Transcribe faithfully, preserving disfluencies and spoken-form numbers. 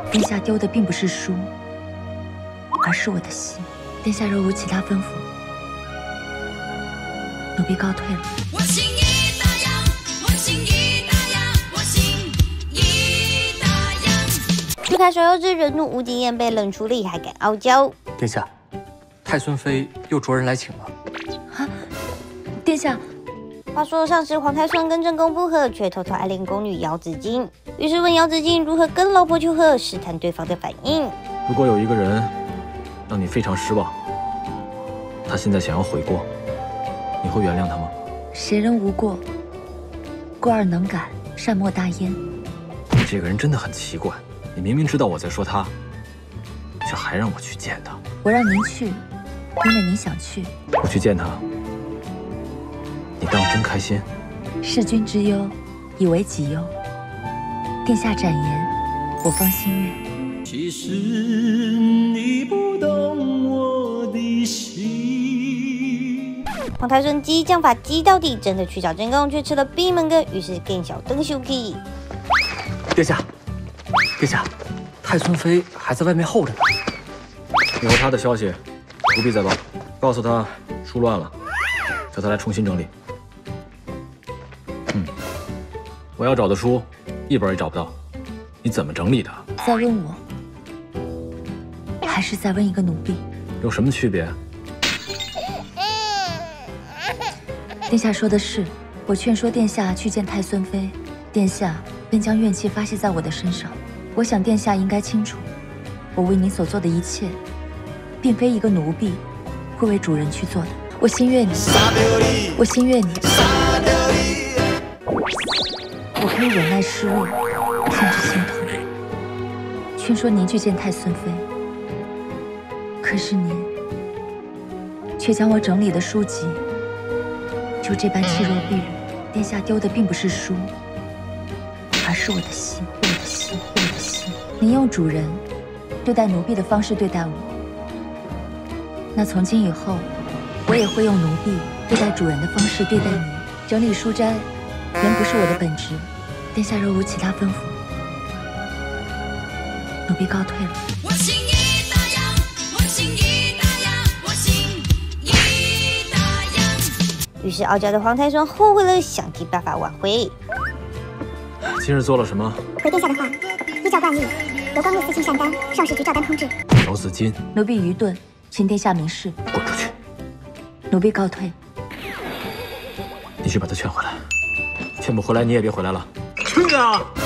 殿下丢的并不是书，而是我的心。殿下若无其他吩咐，奴婢告退了。 我心已大洋，我心已大洋，我心已大洋。 去看手游之人怒无经验，被冷处理还敢傲娇。 殿下，太孙妃又着人来请了。 啊，殿下。 话说上次皇太孙跟正宫不和，却偷偷爱恋宫女姚子衿，于是问姚子衿如何跟老婆求和，试探对方的反应。 如果有一个人让你非常失望，他现在想要悔过，你会原谅他吗？ 谁人无过？过而能改，善莫大焉。 你这个人真的很奇怪，你明明知道我在说他，却还让我去见他。 我让您去，因为您想去。 我去见他。 你当真开心？ 弑君之忧，以为己忧。殿下展言，我方心悦。 其实你不懂我的心。 皇太孙激将法激到底，真的去找正宫，却吃了闭门羹，于是更小灯休气。 殿下，殿下，太孙妃还在外面候着呢。 以后他的消息不必再报，告诉他书乱了，叫他来重新整理。 嗯，我要找的书，一本也找不到，你怎么整理的？ 在问我，还是在问一个奴婢？ 有什么区别？ 殿下说的是，我劝说殿下去见太孙妃，殿下便将怨气发泄在我的身上。我想殿下应该清楚，我为您所做的一切，并非一个奴婢会为主人去做的。我心悦你，我心悦你。 我可以忍耐失落，甚至心疼，劝说您去见太孙妃。可是您却将我整理的书籍就这般弃若敝履。殿下丢的并不是书，而是我的心，我的心，我的心。您用主人对待奴婢的方式对待我，那从今以后，我也会用奴婢对待主人的方式对待您。整理书斋。 原不是我的本职，殿下若无其他吩咐，奴婢告退了。 我心已大洋，我心已大洋，我心已大洋。 于是傲娇的皇太孙后悔了，想尽办法挽回。 今日做了什么？ 回殿下的话，依照惯例，由光禄司卿善丹，上士局照单通知。 姚子衿， 奴婢愚钝，请殿下明示。 滚出去！ 奴婢告退。 你去把他劝回来。 劝不回来，你也别回来了。去啊！